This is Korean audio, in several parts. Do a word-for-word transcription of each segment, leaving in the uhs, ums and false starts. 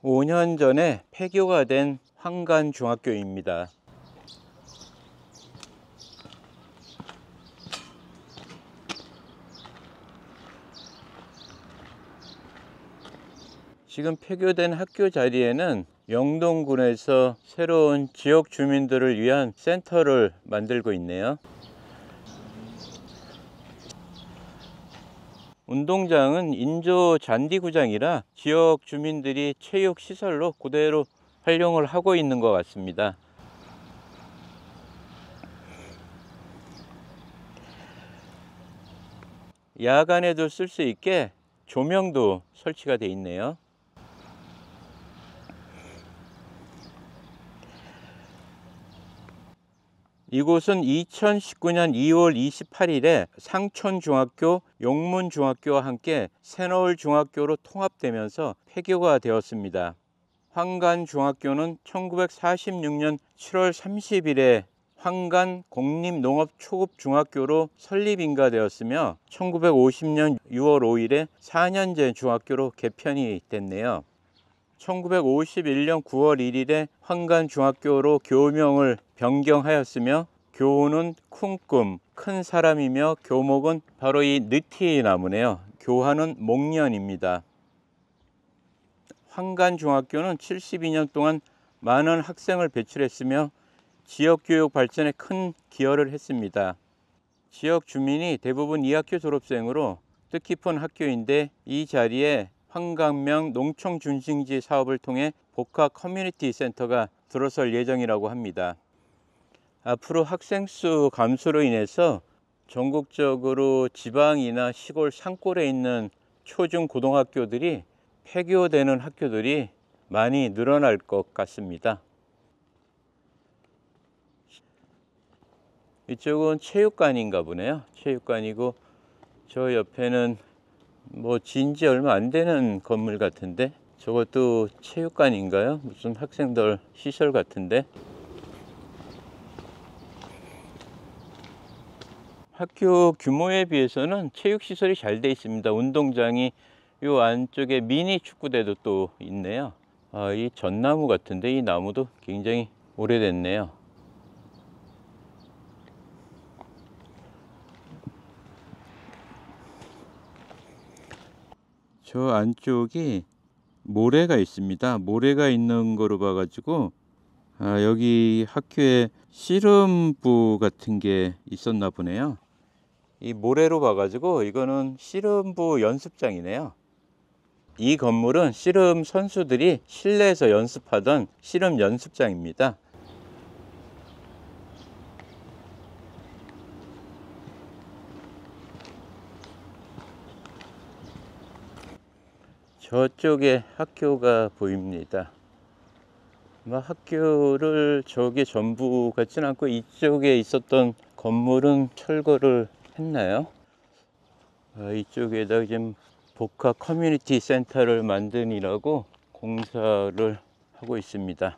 오 년 전에 폐교가 된 황간중학교입니다. 지금 폐교된 학교 자리에는 영동군에서 새로운 지역 주민들을 위한 센터를 만들고 있네요. 운동장은 인조 잔디구장이라 지역 주민들이 체육시설로 그대로 활용을 하고 있는 것 같습니다. 야간에도 쓸 수 있게 조명도 설치가 되어 있네요. 이곳은 이천십구 년 이월 이십팔일에 상촌중학교, 용문중학교와 함께 새노을중학교로 통합되면서 폐교가 되었습니다. 황간중학교는 천구백사십육 년 칠월 삼십일에 황간공립농업초급중학교로 설립인가되었으며 천구백오십 년 유월 오일에 사 년제 중학교로 개편이 됐네요. 천구백오십일 년 구월 일일에 황간중학교로 교명을 변경하였으며 교우는 쿵꿈, 큰 사람이며 교목은 바로 이 느티나무네요. 교화는 목련입니다. 황간중학교는 칠십이 년 동안 많은 학생을 배출했으며 지역교육 발전에 큰 기여를 했습니다. 지역 주민이 대부분 이 학교 졸업생으로 뜻깊은 학교인데 이 자리에 황강명 농촌준승지 사업을 통해 복합 커뮤니티 센터가 들어설 예정이라고 합니다. 앞으로 학생 수 감소로 인해서 전국적으로 지방이나 시골 산골에 있는 초중 고등학교들이 폐교되는 학교들이 많이 늘어날 것 같습니다. 이쪽은 체육관인가 보네요. 체육관이고 저 옆에는 뭐 진지 얼마 안 되는 건물 같은데 저것도 체육관인가요? 무슨 학생들 시설 같은데. 학교 규모에 비해서는 체육시설이 잘 돼 있습니다. 운동장이 이 안쪽에 미니 축구대도 또 있네요. 아, 이 전나무 같은데 이 나무도 굉장히 오래됐네요. 저 안쪽이 모래가 있습니다. 모래가 있는 거로 봐가지고 아, 여기 학교에 씨름부 같은 게 있었나 보네요. 이 모래로 봐가지고 이거는 씨름부 연습장이네요. 이 건물은 씨름 선수들이 실내에서 연습하던 씨름 연습장입니다. 저쪽에 학교가 보입니다. 학교를 저게 전부 같지는 않고 이쪽에 있었던 건물은 철거를 했나요? 아, 이쪽에다 지금 복합 커뮤니티 센터를 만드느라고 공사를 하고 있습니다.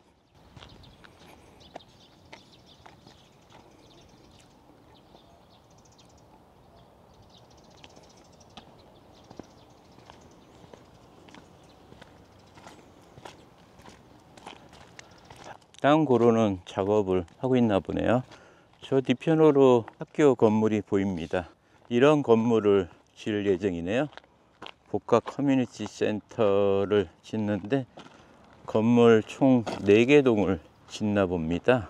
땅고루는 작업을 하고 있나 보네요. 저 뒤편으로 학교 건물이 보입니다. 이런 건물을 지을 예정이네요. 복합 커뮤니티 센터를 짓는데 건물 총 네 개 동을 짓나 봅니다.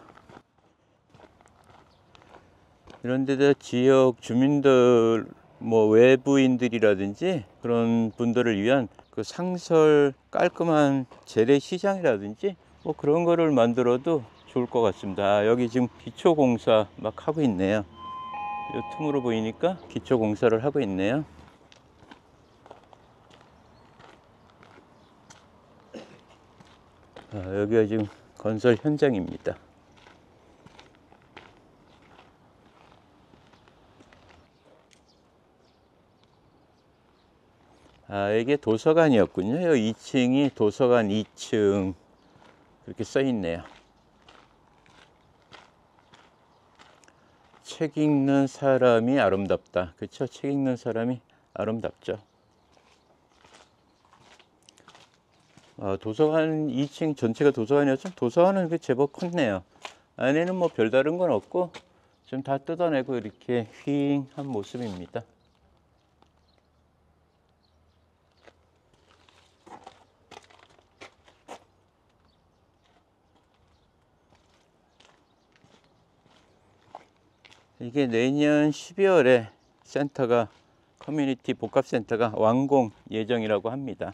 이런데다 지역 주민들, 뭐 외부인들이라든지 그런 분들을 위한 그 상설 깔끔한 재래시장이라든지 뭐 그런 거를 만들어도 좋을 것 같습니다. 아, 여기 지금 기초공사 막 하고 있네요. 이 틈으로 보이니까 기초공사를 하고 있네요. 아, 여기가 지금 건설 현장입니다. 아, 이게 도서관이었군요. 이 층이 도서관 이 층 그렇게 써 있네요. 책 읽는 사람이 아름답다. 그렇죠? 책 읽는 사람이 아름답죠. 아, 도서관 이 층 전체가 도서관이었죠. 도서관은 제법 컸네요. 안에는 뭐 별다른 건 없고 좀 다 뜯어내고 이렇게 휑한 모습입니다. 이게 내년 십이월에 센터가 커뮤니티 복합센터가 완공 예정이라고 합니다.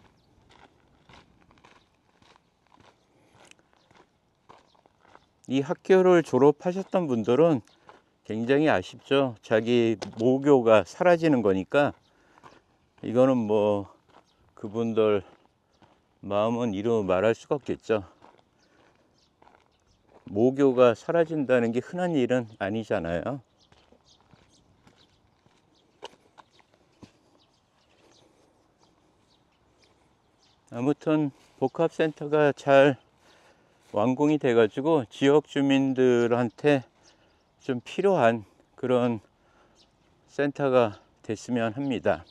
이 학교를 졸업하셨던 분들은 굉장히 아쉽죠. 자기 모교가 사라지는 거니까. 이거는 뭐 그분들 마음은 이루 말할 수가 없겠죠. 모교가 사라진다는 게 흔한 일은 아니잖아요. 아무튼 복합센터가 잘 완공이 돼 가지고 지역 주민들한테 좀 필요한 그런 센터가 됐으면 합니다.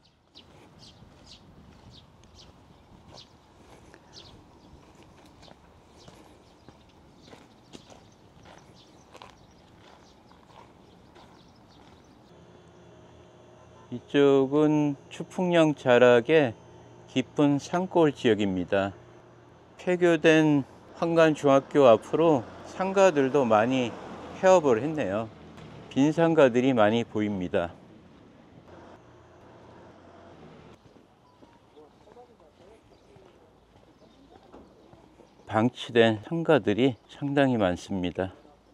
이쪽은 추풍령 자락의 깊은 산골 지역입니다. 폐교된 황간중학교 앞으로 상가들도 많이 폐업을 했네요. 빈 상가들이 많이 보입니다. 방치된 상가들이 상당히 많습니다.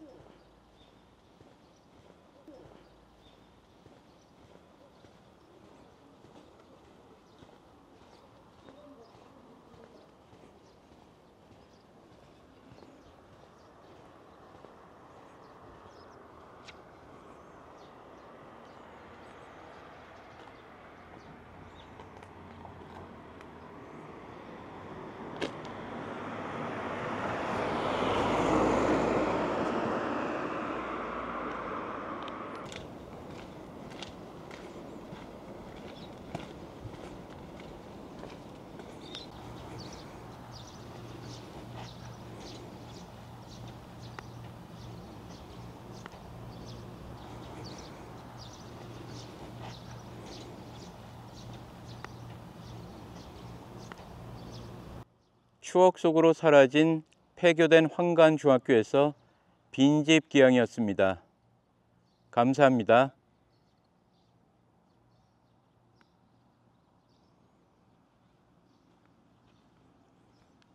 추억 속으로 사라진 폐교된 황간중학교에서 빈집 기양이었습니다. 감사합니다.